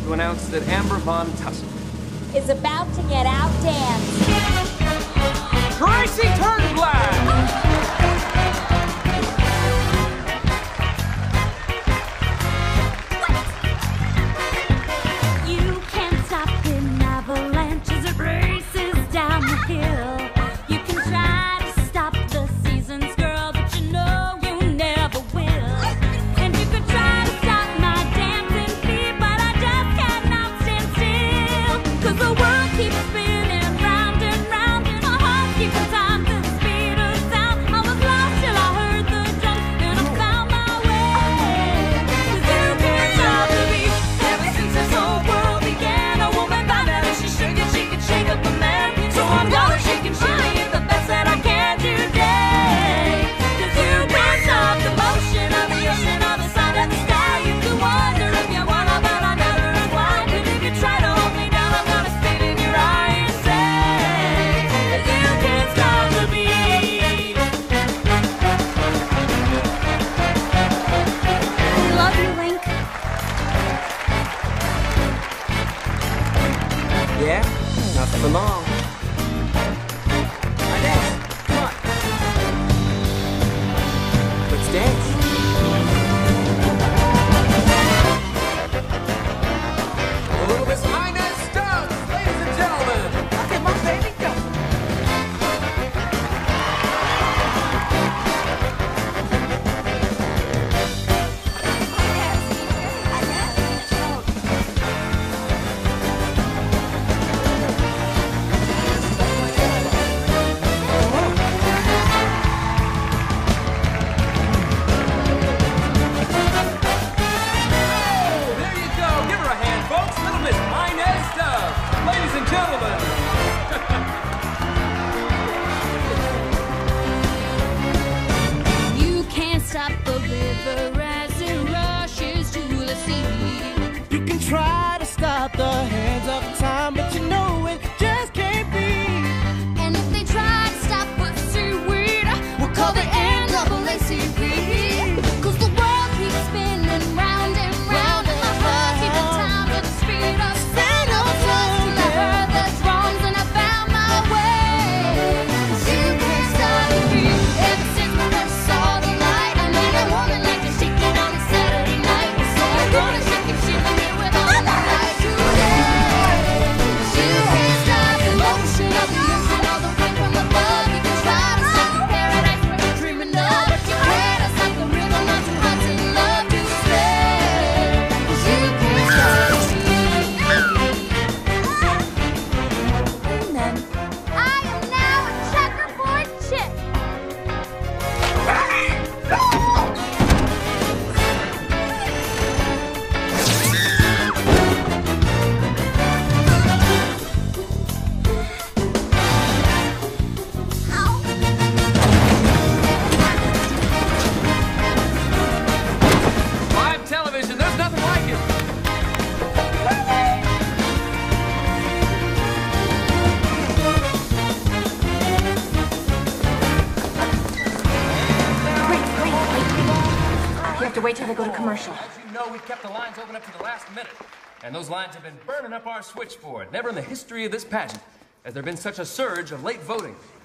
to announce that Amber Von Tussle is about to get outdanced. Tracy Turnblad! You can't stop an avalanche as it races down the hill. You can try to stop the seasons, girl, but you know you never will. And you could try to stop my dancing feet, but I just cannot stand still. 'Cause the world keeps spinning round and round, my heart keeps time to the speed of sound. I was lost till I heard the drum, and I found my way. 'Cause you can't stop the beat. Ever since this whole world began, a woman found out if she shook it, she could shake up a man. So I'm gonna shake and shimmy it the best that I can today. 'Cause you can't stop the motion of the ocean or the side of the sky. You can wonder if you wanna, but I never ask why. And if you try to hold me down, I'm gonna spit in your eye and say, 'cause you can't stop the beat. We love you, Link. Yeah? Not for long. Inez, come on. Let's dance. Oh, Miss Inez Stubbs, ladies and gentlemen. Okay, my baby, go. There you go. Give her a hand, folks. Little Miss Inez Stubbs, ladies and gentlemen. You can't stop the river as it rushes to the sea. You can try to stop the hands of time, but you know it just can't be. And if they try to stop with seaweed, we'll call the NAACP. 'Cause the world keeps spinning round and round, and my heart keeps time to the speed of sound. I was lost till I heard the drums and I found my way. 'Cause you can't stop the beat. Ever since we first saw the light, I need a woman like to shake it on a Saturday night. So I'm gonna shake and shiver me with all my life today. 'Cause you can't stop the motion of the ocean or the wind from above. You can try to stop the paradise we're dreaming of, but you can't stop the rhythm of two hearts in love to stay. 'Cause you can't stop the beat. Amen. I am now a checkerboard chick. Live television, there's nothing like it. You have to wait till they go to commercial. As you know, we've kept the lines open up to the last minute. And those lines have been burning up our switchboard. Never in the history of this pageant has there been such a surge of late voting.